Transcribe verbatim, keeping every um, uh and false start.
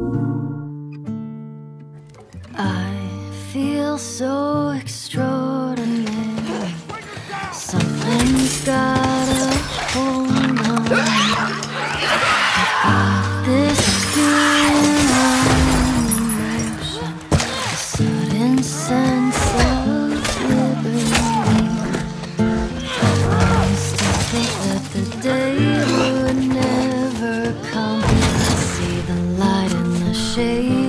I feel so extraordinary. Something's got a hold on me. I've got this feeling on emotion, a sudden sense of liberty. I used to think that the day would never come. I see the light in the shade.